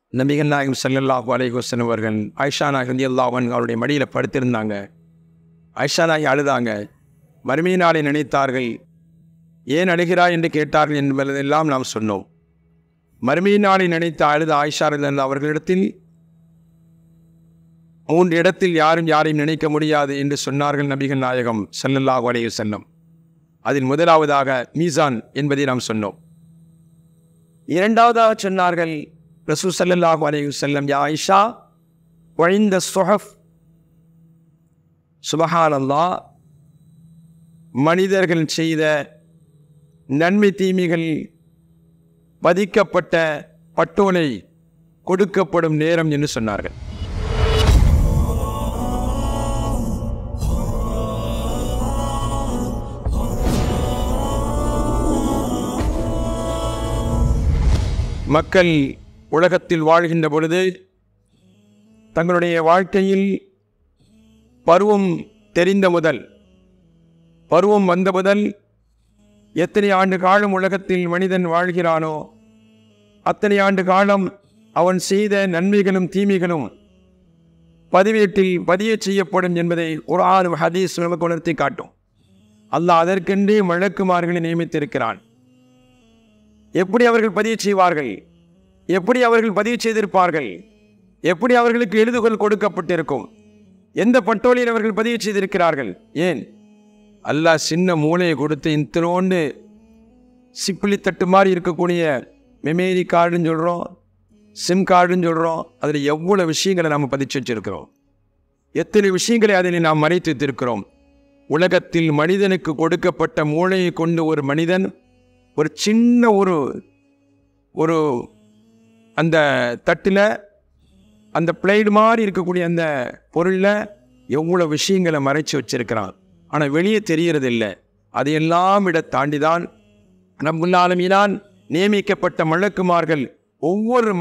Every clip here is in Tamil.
நபிகள் நாயகம் ஸல்லல்லாஹு அலைஹி வஸல்லம் அவர்கள் ஆயிஷா நாயகி ரலியல்லாஹு அன்ஹா அவருடைய மடியில் படுத்திருந்தாங்க. ஆயிஷா நாயகி அழுதாங்க. மறுமை நாளை நினைத்தார்கள். ஏன் அழுகிறாய் என்று கேட்டார்கள் என்பதெல்லாம் நாம் சொன்னோம். மறுமை நாளை நினைத்து அழுத ஆயிஷா ரலியல்லாஹு அவர்களிடத்தில் 3 இடத்தில் யாரையும் நினைக்க முடியாது என்று சொன்னார்கள் நபிகள் நாயகம் ஸல்லல்லாஹு அலைஹி வஸல்லம். அதில் முதலாவதாக மீசான் என்பதை நாம் சொன்னோம். இரண்டாவதாக சொன்னார்கள் ரசூல் ஸல்லல்லாஹு அலைஹி வஸல்லம், யா ஆயிஷா வஇந்த ஸுஹஃப், சுப்ஹானல்லாஹ், மனிதர்கள் செய்த நன்மை தீமைகள் பதிக்கப்பட்ட பட்டோலை கொடுக்கப்படும் நேரம் என்று சொன்னார்கள். மக்கள் உலகத்தில் வாழ்கின்ற பொழுது தங்களுடைய வாழ்க்கையில் பருவம் தெரிந்த முதல், பருவம் வந்த முதல் எத்தனை ஆண்டு காலம் உலகத்தில் மனிதன் வாழ்கிறானோ அத்தனை ஆண்டு காலம் அவன் செய்த நன்மைகளும் தீமைகளும் பதிவேட்டில் பதிய செய்யப்படும் என்பதை குர்ஆன் ஹதீஸ் நமக்கு உணர்த்தி காட்டும். அல்லாஹ் அதற்கென்றே மலக்குமார்களை நியமித்திருக்கிறான். எப்படி அவர்கள் பதிவு செய்வார்கள்? எப்படி அவர்கள் பதிவு செய்திருப்பார்கள்? எப்படி அவர்களுக்கு எழுதுகோல் கொடுக்கப்பட்டிருக்கும்? எந்த பட்டோலியில் அவர்கள் பதிவு செய்திருக்கிறார்கள்? ஏன் அல்லாஹ் சின்ன மூளையை கொடுத்து இத்தனோண்டு சிப்பிளி தட்டு மாதிரி இருக்கக்கூடிய மெமரி கார்டுன்னு சொல்கிறோம், சிம் கார்டுன்னு சொல்கிறோம். அதில் எவ்வளோ விஷயங்களை நாம் பதிச்சு வச்சிருக்கிறோம். எத்தனை விஷயங்களை அதில் நாம் மறைத்து வைத்திருக்கிறோம். உலகத்தில் மனிதனுக்கு கொடுக்கப்பட்ட மூளையை கொண்டு ஒரு மனிதன் ஒரு சின்ன ஒரு அந்த தட்டில் அந்த பிளேடு மாதிரி இருக்கக்கூடிய அந்த பொருளில் எவ்வளோ விஷயங்களை மறைச்சி வச்சிருக்கிறான். ஆனால் வெளியே தெரியறதில்லை. அதையெல்லாம் தாண்டி தான் ரப்புல் ஆலமீனான் நியமிக்கப்பட்ட மலக்குமார்கள் ஒவ்வொரு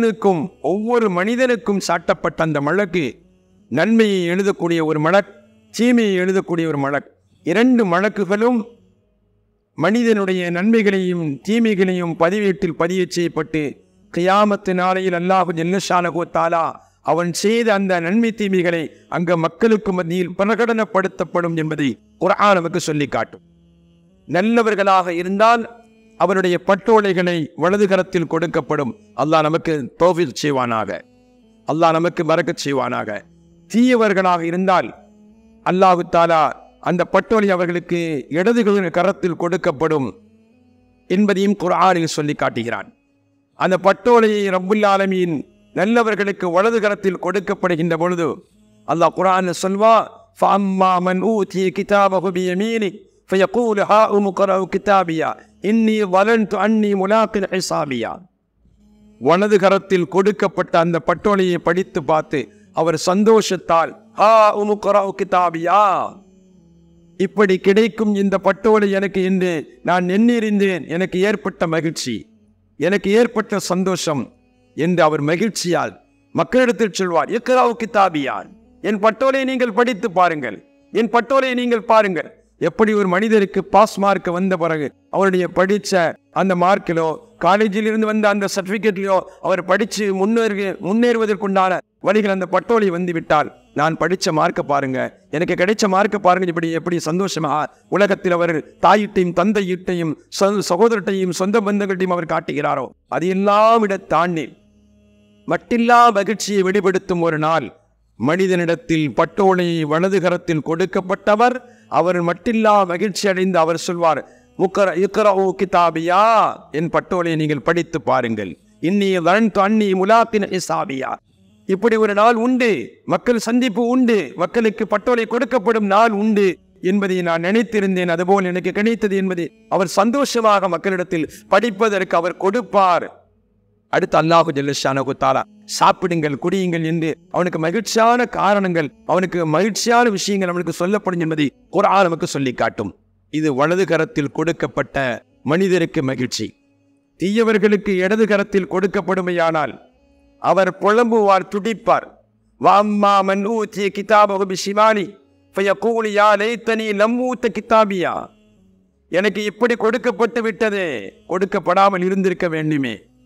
மனிதனுக்கும் சாட்டப்பட்ட அந்த மலக்கு நன்மையை எழுதக்கூடிய ஒரு மலக், தீமையை எழுதக்கூடிய ஒரு மலக். 2 மலக்குகளும் மனிதனுடைய நன்மைகளையும் தீமைகளையும் பதிவேட்டில் பதிய செய்யப்பட்டு கியாமத்து நாளையில் அல்லாஹ் ஜல்லஷானஹு தஆலா அவன் செய்த அந்த நன்மை தீமைகளை அங்க மக்களுக்கு மத்தியில் பிரகடனப்படுத்தப்படும் என்பதை குர்ஆன் நமக்கு சொல்லி காட்டும். நல்லவர்களாக இருந்தால் அவருடைய பட்டோலைகளை வலது கரத்தில் கொடுக்கப்படும். அல்லாஹ் நமக்கு தௌஃபீக் செய்வானாக, அல்லாஹ் நமக்கு பரக்கத் செய்வானாக. தீயவர்களாக இருந்தால் அல்லாஹ் தஆலா அந்த பட்டோலை அவர்களுக்கு இடது கரத்தில் கொடுக்கப்படும் என்பதையும் குர்ஆனில் சொல்லி காட்டுகிறான். அந்த பட்டோலையை ரப்புல் ஆலமீன் நல்லவர்களுக்கு வலது கரத்தில் கொடுக்கப்படுகின்ற பொழுது அல்லாஹ் குர்ஆனில் சொல்வா, ஃபஅம்மா மன் ஊதிய கிதாபஹு பியமீனி ஃபயகூலு ஹாஉம் இக்ரஉ கிதாபியா இன்னி ظننtu அன்னி முலாகின் ஹிசாபியா. வலது கரத்தில் கொடுக்கப்பட்ட அந்த பட்டோலையை படித்து பார்த்து அவர் சந்தோஷத்தால் ஹாஉம் இக்ரஉ கிதாபியா, இப்படி கிடைக்கும் இந்த பட்டோலை எனக்கு என்று நான் எண்ணியிருந்தேன், எனக்கு ஏற்பட்ட மகிழ்ச்சி, எனக்கு ஏற்பட்ட சந்தோஷம் என்று அவர் மகிழ்ச்சியால் மக்களிடத்தில் சொல்வார், இக்ராஉ கிதாபியா, என் பட்டோலை நீங்கள் படித்து பாருங்கள், என் பட்டோலை நீங்கள் பாருங்கள். எப்படி ஒரு மனிதருக்கு பாஸ் மார்க் வந்த பிறகு அவருடைய படித்த அந்த மார்க்கிலோ காலேஜில் இருந்து வந்த அந்த சர்டிஃபிகேட்லையோ அவர் படித்து முன்னேறுவதற்குண்டான வழிகள் அந்த பட்டோலை வந்து விட்டால், நான் படித்த மார்க்கை பாருங்க, எனக்கு கிடைச்ச மார்க்கை பாருங்க, எப்படி சந்தோஷமா உலகத்தில் அவர் தாயிட்டையும் தந்தையிட்டையும் சகோதரட்டையும் சொந்த பந்தங்கள்டையும் அவர் காட்டுகிறாரோ அது எல்லாம் தாண்டி மட்டில்லா மகிழ்ச்சியை வெளிப்படுத்தும் ஒரு நாள் மனிதனிடத்தில் பட்டோலையை வலது கரத்தில் கொடுக்கப்பட்டவர் அவர் மட்டில்லா மகிழ்ச்சி அடைந்து அவர் சொல்வார், இக்ரஉ கிதாபியா, என் பட்டோலையை நீங்கள் படித்து பாருங்கள், இன்னி ظننtu அன்னி முலாகின் ஹிசாபியா. இப்படி ஒரு நாள் உண்டு, மக்கள் சந்திப்பு உண்டு, மக்களுக்கு பட்டோலை கொடுக்கப்படும் நாள் உண்டு என்பதை நான் நினைத்திருந்தேன், அதுபோல் எனக்கு கிடைத்தது என்பதை அவர் சந்தோஷமாக மக்களிடத்தில் படிப்பதற்கு அவர் கொடுப்பார். அடுத்து அல்லாஹு ஜல்லஷானஹு தஆலா சாப்பிடுங்கள் குடியுங்கள் என்று அவனுக்கு மகிழ்ச்சியான காரணங்கள், அவனுக்கு மகிழ்ச்சியான விஷயங்கள் அவனுக்கு சொல்லப்படும் என்பதை குர்ஆன் நமக்கு சொல்லி காட்டும். இது வலது கரத்தில் கொடுக்கப்பட்ட மனிதருக்கு மகிழ்ச்சி. தீயவர்களுக்கு இடது கரத்தில் கொடுக்கப்படுமையானால் அவர் புலம்புவார், துடிப்பார். வஅம்மா மன் ஊதிய கிதாபஹு பிஷிமாலி ஃபயகூலு யா லைத்தனி லம் ஊத கிதாபியா, எனக்கு இப்படி கொடுக்கப்பட்டு விட்டதே, கொடுக்கப்படாமல் இருந்திருக்க வேண்டுமே,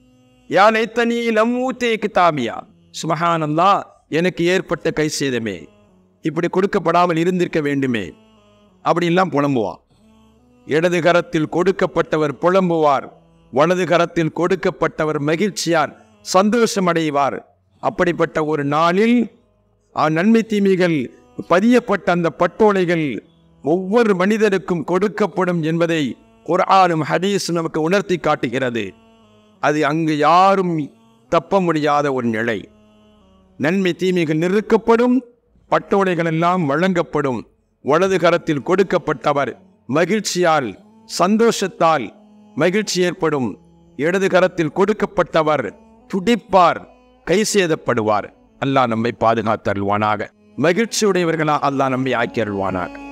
யா லைத்தனி லம் ஊத்தே கிதாபியா, சுப்ஹானல்லாஹ், எனக்கு ஏற்பட்ட கை சேதமே, இப்படி கொடுக்கப்படாமல் இருந்திருக்க வேண்டுமே அப்படின்லாம் புலம்புவான். இடது கரத்தில் கொடுக்கப்பட்டவர் புலம்புவார், வலது கரத்தில் கொடுக்கப்பட்டவர் மகிழ்ச்சியார் சந்தோஷம் அடைவார். அப்படிப்பட்ட ஒரு நாளில் நன்மை தீமைகள் பதியப்பட்ட அந்த பட்டோலைகள் ஒவ்வொரு மனிதருக்கும் கொடுக்கப்படும் என்பதை குர்ஆனும் ஹதீஸும் நமக்கு உணர்த்தி காட்டுகிறது. அது அங்கு யாரும் தப்ப முடியாத ஒரு நிலை. நன்மை தீமைகள் நிறுக்கப்படும், பட்டோலைகள் எல்லாம் வழங்கப்படும். வலது கரத்தில் கொடுக்கப்பட்டவர் மகிழ்ச்சியால் சந்தோஷத்தால் மகிழ்ச்சி ஏற்படும், இடது கரத்தில் கொடுக்கப்பட்டவர் துடிப்பார், கை சேதப்படுவார். அல்லாஹ் நம்மை பாதுகாத்தருள்வானாக. மகிழ்ச்சியுடையவர்களா அல்லாஹ் நம்மை ஆக்கி அருள்வானாக.